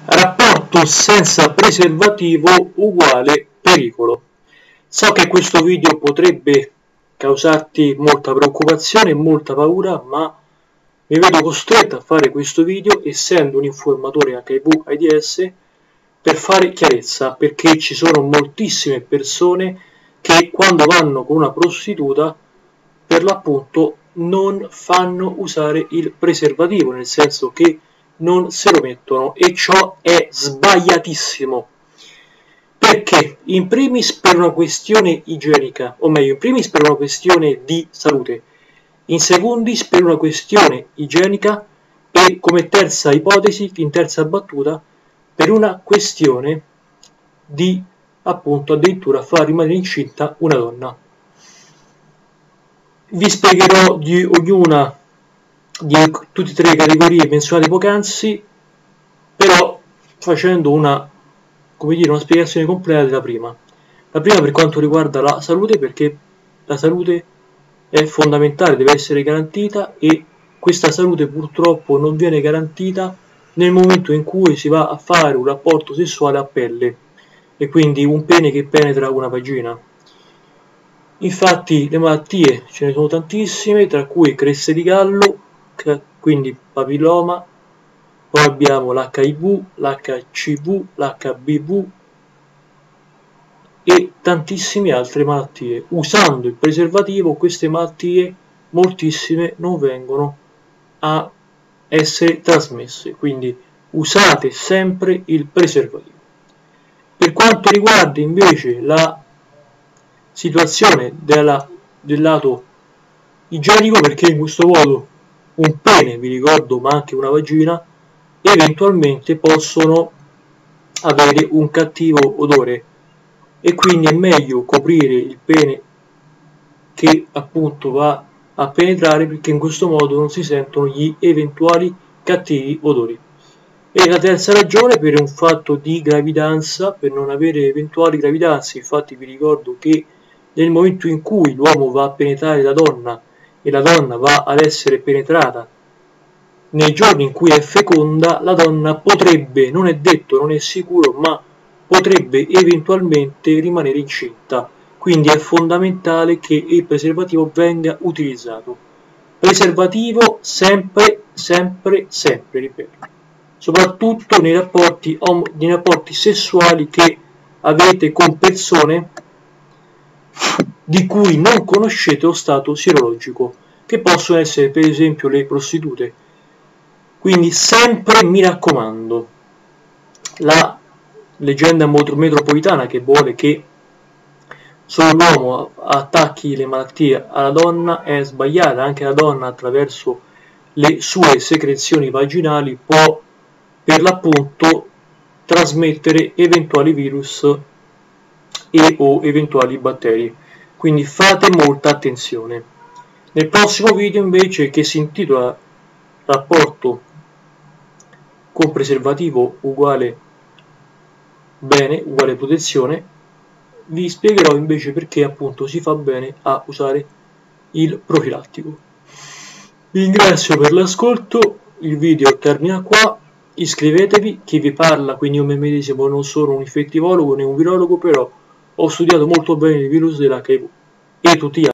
Rapporto senza preservativo uguale pericolo. So che questo video potrebbe causarti molta preoccupazione e molta paura, ma mi vedo costretto a fare questo video, essendo un informatore HIV/AIDS, per fare chiarezza, perché ci sono moltissime persone che quando vanno con una prostituta per l'appunto non fanno usare il preservativo, nel senso che non se lo mettono, e ciò è sbagliatissimo. Perché? In primis per una questione igienica, o meglio, in primis per una questione di salute, in secondis per una questione igienica e come terza ipotesi, in terza battuta, per una questione di appunto addirittura far rimanere incinta una donna. Vi spiegherò di ognuna di tutte e tre le categorie menzionate poc'anzi, però facendo una spiegazione completa della prima. La prima per quanto riguarda la salute, perché la salute è fondamentale, deve essere garantita, e questa salute purtroppo non viene garantita nel momento in cui si va a fare un rapporto sessuale a pelle, e quindi un pene che penetra una vagina. Infatti le malattie ce ne sono tantissime, tra cui creste di gallo, quindi papilloma, poi abbiamo l'HIV, l'HCV, l'HBV e tantissime altre malattie. Usando il preservativo queste malattie moltissime non vengono a essere trasmesse, quindi usate sempre il preservativo. Per quanto riguarda invece la situazione del lato igienico, perché in questo modo un pene, vi ricordo, ma anche una vagina, eventualmente possono avere un cattivo odore, e quindi è meglio coprire il pene che appunto va a penetrare, perché in questo modo non si sentono gli eventuali cattivi odori. E la terza ragione, per un fatto di gravidanza, per non avere eventuali gravidanze. Infatti vi ricordo che nel momento in cui l'uomo va a penetrare la donna e la donna va ad essere penetrata, nei giorni in cui è feconda, la donna potrebbe, non è detto, non è sicuro, ma potrebbe eventualmente rimanere incinta. Quindi è fondamentale che il preservativo venga utilizzato. Preservativo sempre, sempre, sempre, ripeto. Soprattutto nei rapporti sessuali che avete con persone di cui non conoscete lo stato sierologico, che possono essere per esempio le prostitute. Quindi sempre, mi raccomando, la leggenda metropolitana che vuole che solo l'uomo attacchi le malattie alla donna è sbagliata. Anche la donna, attraverso le sue secrezioni vaginali, può per l'appunto trasmettere eventuali virus e o eventuali batteri. Quindi fate molta attenzione. Nel prossimo video invece, che si intitola rapporto con preservativo uguale bene, uguale protezione, vi spiegherò invece perché appunto si fa bene a usare il profilattico. Vi ringrazio per l'ascolto, il video termina qua, iscrivetevi. Chi vi parla, quindi io me medesimo, non sono un infettivologo né un virologo, però ho studiato molto bene il virus dell'HIV e tutti gli altri.